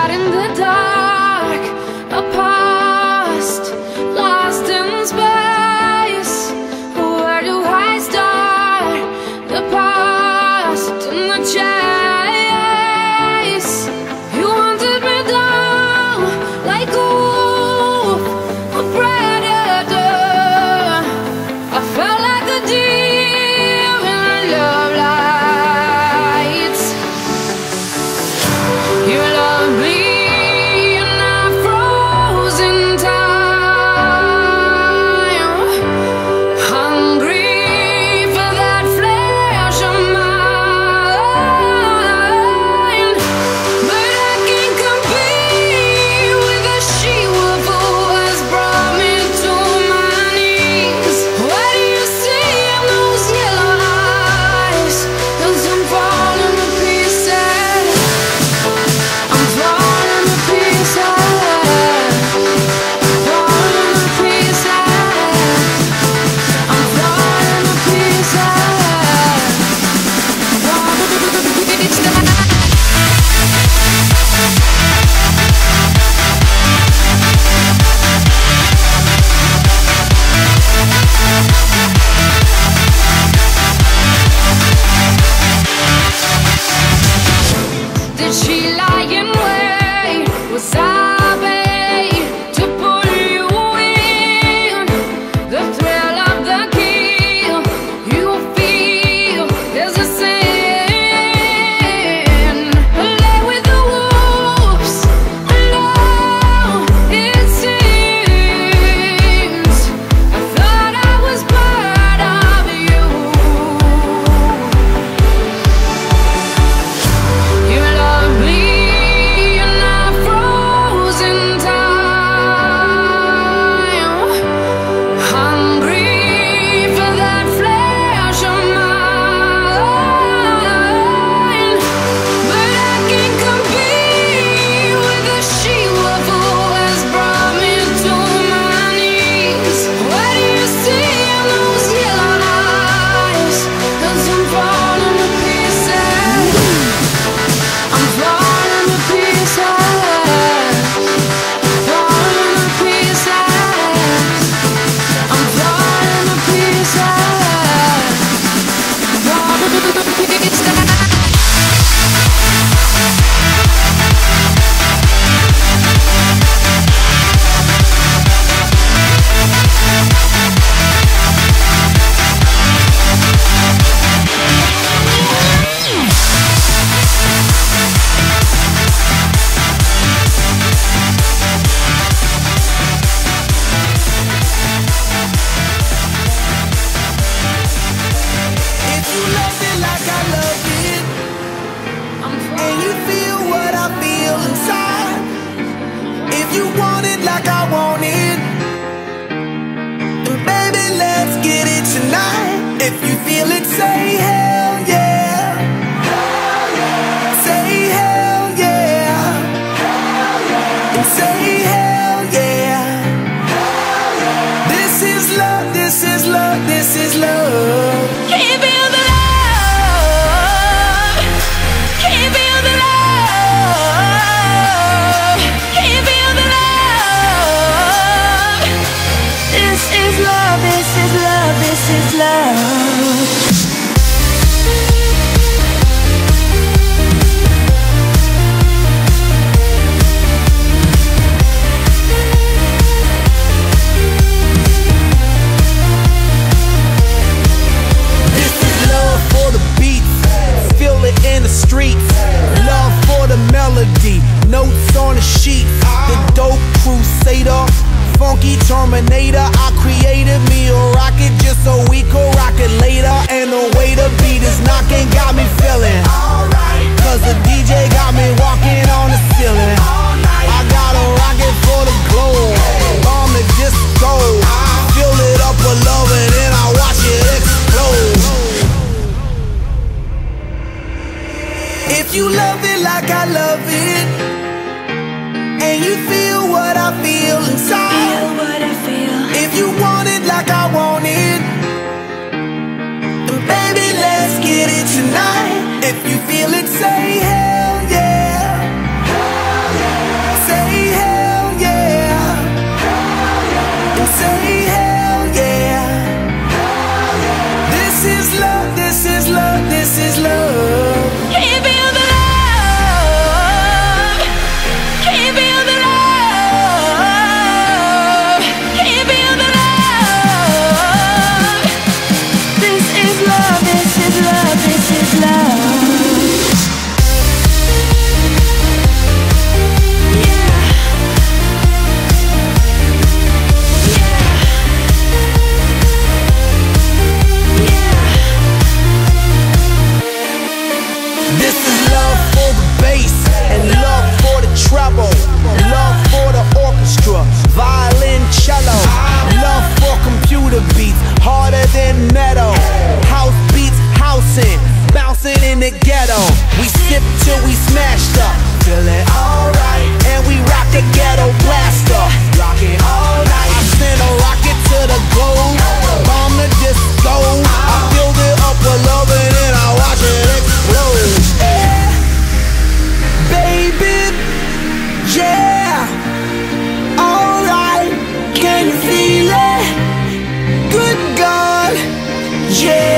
shot in the dark, a past lost in space. Where do I start? The past and the chase. You hunted me down like a wolf, a predator. I felt like a deer in love lights. You love me and I froze in time, hungry for that flesh of mine. But I can't compete with the she-wolf who has brought me to my knees. What do you see in those yellow eyes? 'Cause I'm falling to pieces. I'm falling to pieces. Falling to pieces. I'm falling to pieces. Falling to pieces. Did she lie in wait? Was I bait to pull you in? The thrill of the kill, you feel there's a sin. Lay with the wolves, alone it seems. I thought I was part of you. You love me and I froze in time, hungry for that flesh of mine. But I can't compete with the she-wolf who has brought me to my knees. What do you see in those yellow eyes? 'Cause I'm falling to pieces. I'm falling to pieces. Falling to pieces. I'm falling to pieces. Falling to pieces. If you love it like I love it, I'm and you feel what I feel inside, if you want it like I want it, then baby, let's get it tonight. If you feel it, say hell yeah. Say hell yeah. And say hell yeah. This is love, this is love, this is love. Can you feel the love? Can you feel the love? Can you feel the love? This is love, this is love, this is love. This is love for the beats, feel it in the streets. Love for the melody, notes on the sheet. The dope crusader, funky terminator. I created me a rocket just so we could rock it later. And the way the beat is knocking got me feeling alright. 'Cause the DJ got me walking on the ceiling. I got a rocket for the globe, bomb the disco. Fill it up with love and then I watch it explode. If you love it like I love it, and you feel what I feel inside, if you want it like I want it, then baby, let's get it tonight. If you feel it, say hell yeah. Hell yeah. Yeah.